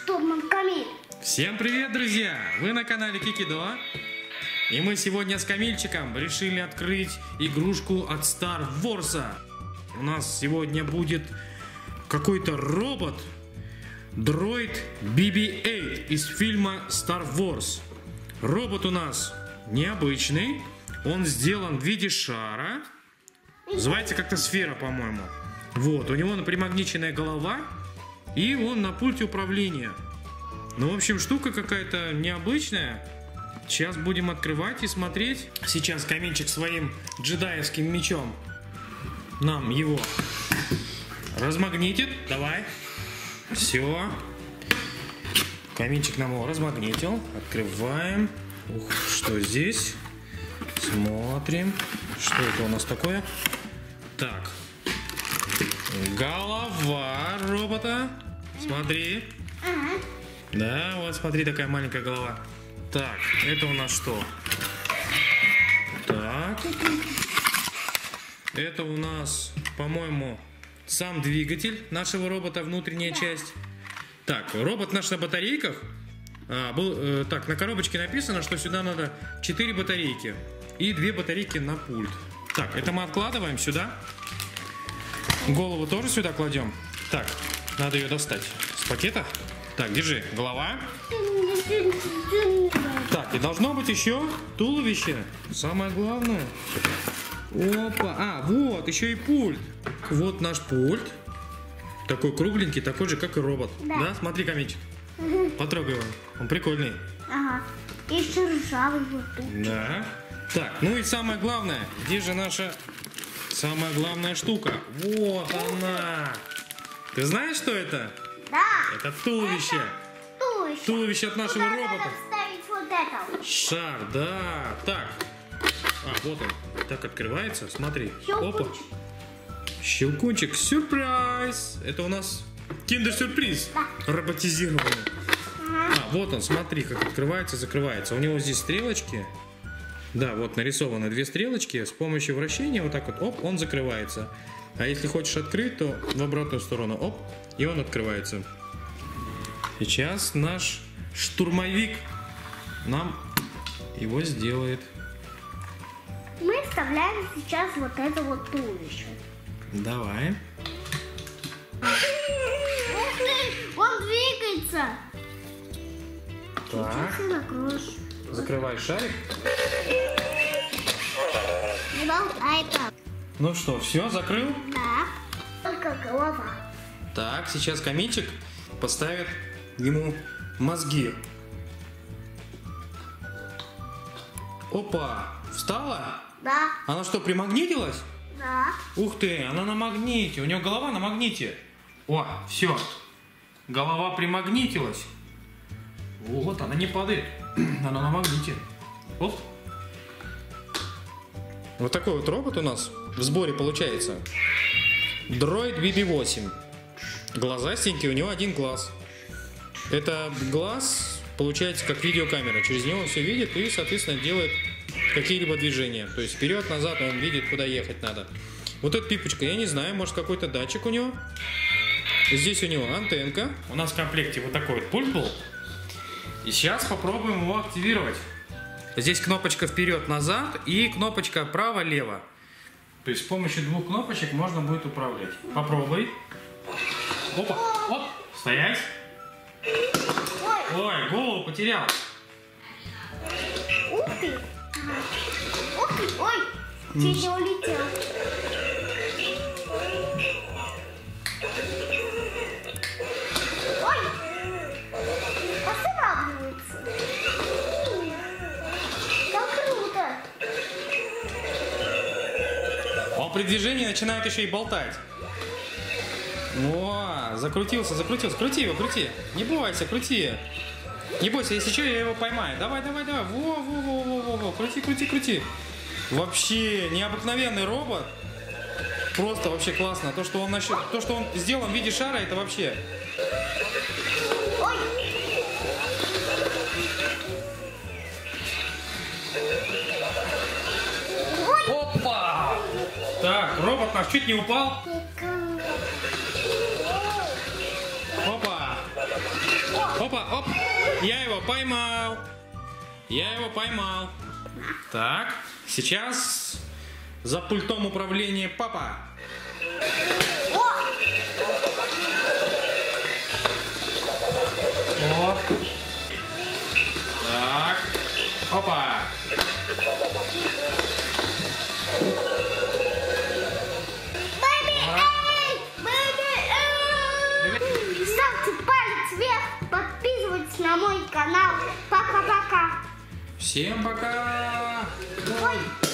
штурман Камиль. Всем привет, друзья! Вы на канале Кикидо. И мы сегодня с Камильчиком решили открыть игрушку от Star Wars. У нас сегодня будет какой-то робот, дроид BB-8 из фильма Star Wars. Робот у нас необычный. Он сделан в виде шара. Называется как-то сфера, по-моему. Вот, у него примагниченная голова. И он на пульте управления. Ну, в общем, штука какая-то необычная. Сейчас будем открывать и смотреть. Сейчас Камильчик своим джедаевским мечом нам его размагнитит. Давай. Все. Камильчик нам его размагнитил. Открываем. Ух, что здесь? Смотрим. Что это у нас такое? Так. Голова робота. Смотри. Да, вот смотри, такая маленькая голова. Так, это у нас что? Так. Это у нас, по-моему, сам двигатель нашего робота, внутренняя часть. Так, робот наш на батарейках. Так, на коробочке написано, что сюда надо 4 батарейки. И 2 батарейки на пульт. Так, это мы откладываем сюда. Голову тоже сюда кладем. Так, надо ее достать с пакета. Так, держи, голова. Так, и должно быть еще туловище. Самое главное. Опа, вот, еще и пульт. Вот наш пульт. Такой кругленький, такой же, как и робот. Да, смотри, Камильчик. Потрогай его, он прикольный. Ага, и еще ржавый вот тут. Да. Так, ну и самое главное, где же наша самая главная штука? Вот она. Ты знаешь, что это? Да. Это туловище. Туловище от нашего робота. Надо вставить вот это. Шар, да. Так. Вот он. Так открывается. Смотри. Опа. Щелкунчик. Сюрприз. Это у нас киндер-сюрприз. Да. Роботизированный. Вот он. Смотри, как открывается, закрывается. У него здесь стрелочки. Да, вот нарисованы 2 стрелочки. С помощью вращения вот так вот, оп, он закрывается. А если хочешь открыть, то в обратную сторону, оп, и он открывается. Сейчас наш штурмовик нам его сделает. Мы вставляем сейчас вот это вот туловище. Давай. Ух ты, он двигается. Так. Сейчас ты закроешь. Закрывай шарик. Не болтай там. Ну что, все, закрыл? Да. Только голова. Так, сейчас Камильчик поставит ему мозги. Опа, встала? Да. Она что, примагнитилась? Да. Ух ты, она на магните, у нее голова на магните. О, все, голова примагнитилась. Вот, она не падает, она на магните. Оп. Вот такой вот робот у нас в сборе получается. Дроид BB-8. Глазастенький, у него 1 глаз. Это глаз получается как видеокамера. Через него он все видит и, соответственно, делает какие-либо движения. То есть вперед, назад он видит, куда ехать надо. Вот эта пипочка, я не знаю, может какой-то датчик у него. Здесь у него антенка. У нас в комплекте вот такой вот пульт был. И сейчас попробуем его активировать. Здесь кнопочка вперед-назад и кнопочка право-лево. То есть с помощью 2 кнопочек можно будет управлять. Попробуй. Опа, оп, стоять. Ой, голову потерял. Ух ты. Ух ты, ой, чуть не улетел. Ой, останавливается. Как круто. Он при движении начинает еще и болтать. О, закрутился. Крути его, крути. Не бойся, крути. Не бойся, если что, я его поймаю. Давай. Во. Крути. Вообще необыкновенный робот. Просто вообще классно. То, что он сделан в виде шара, это вообще. Ой. Опа! Так, робот наш чуть не упал. Опа! Опа, оп. Я его поймал. Я его поймал. Так, сейчас за пультом управления папа. О. Так, опа. Ставьте палец вверх, подписывайтесь на мой канал. Пока-пока. Всем пока. Ой.